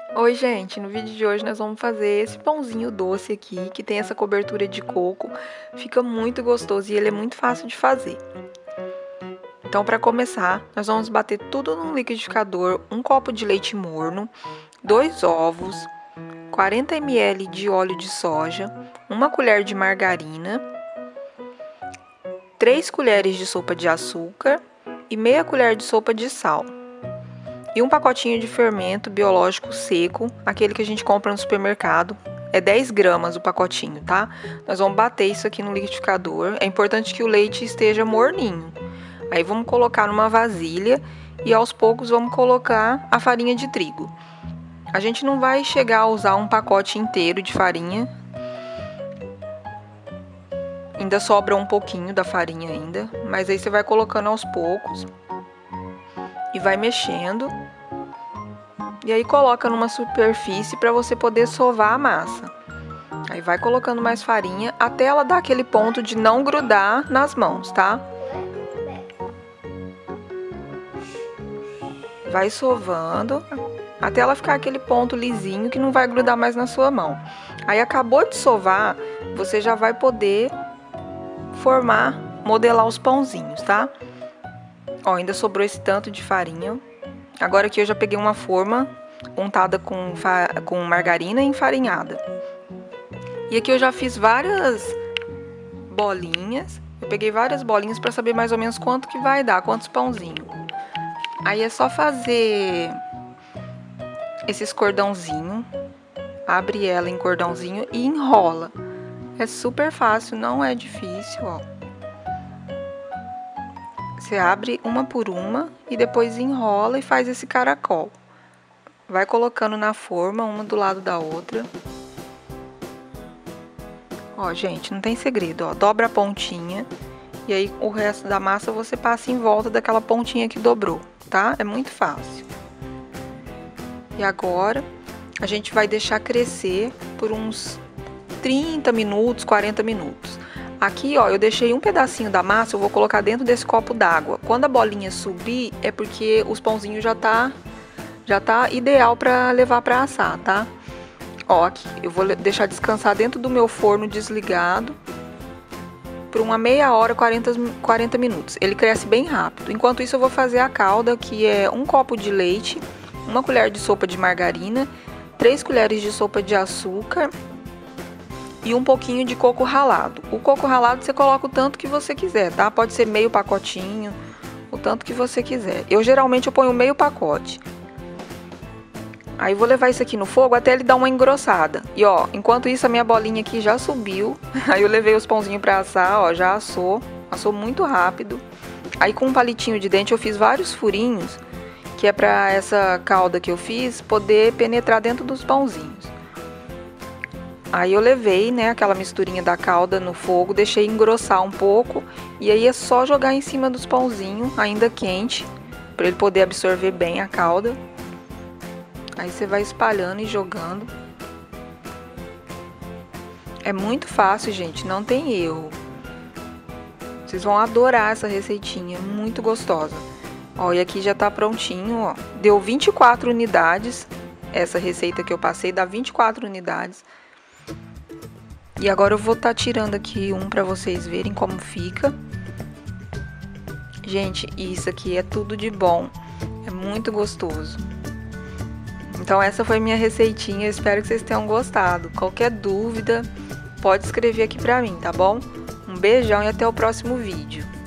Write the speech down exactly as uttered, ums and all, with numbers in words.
Oi, gente! No vídeo de hoje nós vamos fazer esse pãozinho doce aqui, que tem essa cobertura de coco. Fica muito gostoso e ele é muito fácil de fazer. Então, para começar, nós vamos bater tudo no liquidificador, um copo de leite morno, dois ovos, quarenta mililitros de óleo de soja, uma colher de margarina, três colheres de sopa de açúcar e meia colher de sopa de sal. E um pacotinho de fermento biológico seco, aquele que a gente compra no supermercado. É dez gramas o pacotinho, tá? Nós vamos bater isso aqui no liquidificador. É importante que o leite esteja morninho. Aí vamos colocar numa vasilha e aos poucos vamos colocar a farinha de trigo. A gente não vai chegar a usar um pacote inteiro de farinha. Ainda sobra um pouquinho da farinha ainda, mas aí você vai colocando aos poucos. E vai mexendo. E aí coloca numa superfície para você poder sovar a massa. Aí vai colocando mais farinha até ela dar aquele ponto de não grudar nas mãos, tá? Vai sovando até ela ficar aquele ponto lisinho que não vai grudar mais na sua mão. Aí acabou de sovar, você já vai poder formar, modelar os pãozinhos, tá? Ó, ainda sobrou esse tanto de farinha. Agora aqui eu já peguei uma forma untada com, com margarina e enfarinhada. E aqui eu já fiz várias bolinhas. Eu peguei várias bolinhas para saber mais ou menos quanto que vai dar, quantos pãozinhos. Aí é só fazer esses cordãozinhos. Abre ela em cordãozinho e enrola. É super fácil, não é difícil, ó. Você abre uma por uma e depois enrola e faz esse caracol. Vai colocando na forma, uma do lado da outra. Ó, gente, não tem segredo, ó. Dobra a pontinha e aí o resto da massa você passa em volta daquela pontinha que dobrou, tá? É muito fácil. E agora a gente vai deixar crescer por uns trinta minutos, quarenta minutos. Aqui, ó, eu deixei um pedacinho da massa, eu vou colocar dentro desse copo d'água. Quando a bolinha subir, é porque os pãozinhos já tá, já tá ideal para levar para assar, tá? Ó, aqui, eu vou deixar descansar dentro do meu forno desligado por uma meia hora, quarenta, quarenta minutos. Ele cresce bem rápido. Enquanto isso, eu vou fazer a calda, que é um copo de leite, uma colher de sopa de margarina, três colheres de sopa de açúcar e um pouquinho de coco ralado. O coco ralado você coloca o tanto que você quiser, tá? Pode ser meio pacotinho, o tanto que você quiser. Eu geralmente eu ponho meio pacote. Aí vou levar isso aqui no fogo até ele dar uma engrossada. E ó, enquanto isso a minha bolinha aqui já subiu. Aí eu levei os pãozinhos pra assar, ó, já assou. Assou muito rápido. Aí com um palitinho de dente eu fiz vários furinhos, que é pra essa calda que eu fiz poder penetrar dentro dos pãozinhos. Aí eu levei, né, aquela misturinha da calda no fogo, deixei engrossar um pouco. E aí é só jogar em cima dos pãozinhos, ainda quente, para ele poder absorver bem a calda. Aí você vai espalhando e jogando. É muito fácil, gente, não tem erro. Vocês vão adorar essa receitinha, muito gostosa. Ó, e aqui já tá prontinho, ó. Deu vinte e quatro unidades, essa receita que eu passei dá vinte e quatro unidades. E agora eu vou estar tirando aqui um para vocês verem como fica. Gente, isso aqui é tudo de bom. É muito gostoso. Então essa foi minha receitinha. Eu espero que vocês tenham gostado. Qualquer dúvida, pode escrever aqui para mim, tá bom? Um beijão e até o próximo vídeo.